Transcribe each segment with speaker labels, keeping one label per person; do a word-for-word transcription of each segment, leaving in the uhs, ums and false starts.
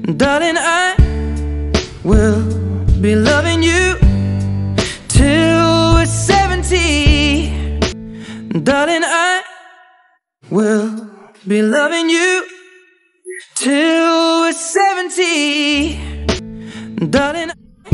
Speaker 1: Darling, I will be loving you till we're seventy. Darling, I will be loving you till we're seventy. Darling,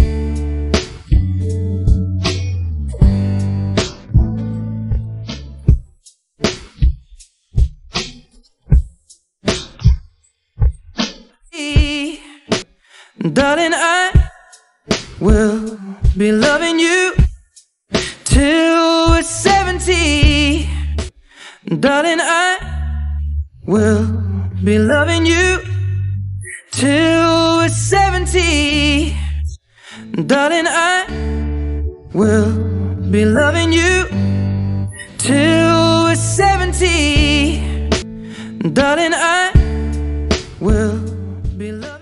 Speaker 1: Darling, I will be loving you till we're seventy. Darling, I will be loving you till we're seventy. Darling, I will be loving you till we're seventy. Darling, I will be loving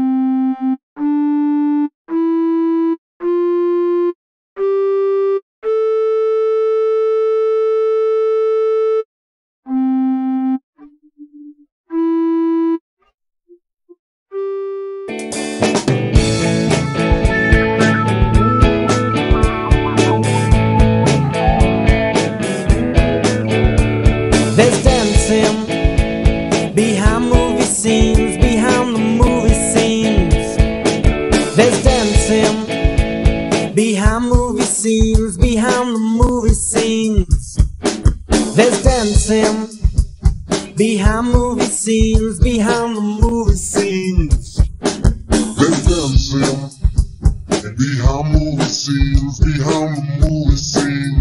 Speaker 1: There's dancing behind movie scenes, behind the movie scenes. There's dancing behind movie scenes, behind the movie scenes. There's dancing behind movie scenes, behind the movie scenes.
Speaker 2: There's dancing behind movie scenes, behind the movie scenes.